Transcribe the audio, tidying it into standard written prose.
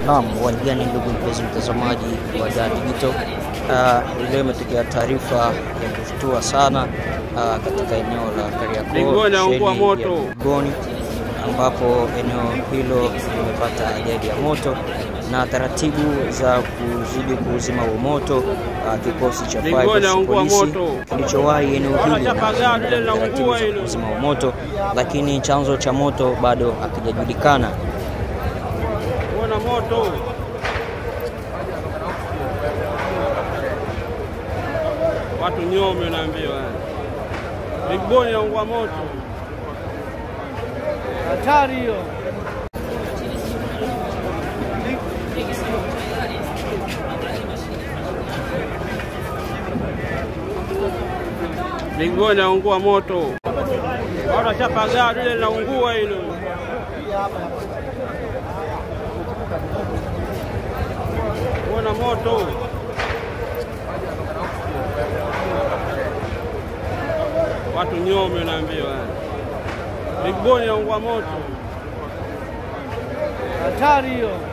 Naam, wanigani ndugu mpenzi mtazamaji wa Dar Digital. Leo imetokea taarifa ya kushtua sana katika eneo la Kariakoo, Ligoni, ambapo eneo hilo limepata ajali ya moto, na taratibu za kuzidi kuuzima huo moto, kikosi cha polisi kilichowahi eneo hili na taratibu za kuuzima huo moto, lakini chanzo cha moto bado hakijajulikana. Moto watu nyome naambiwa Ligoni yaungua moto, hatari hiyo. Ligoni yaungua moto, watu chapa gari ile linaungua hilo. Kuna moto, watu nyome naambiwa Ligoni yaungua moto, hatari hiyo.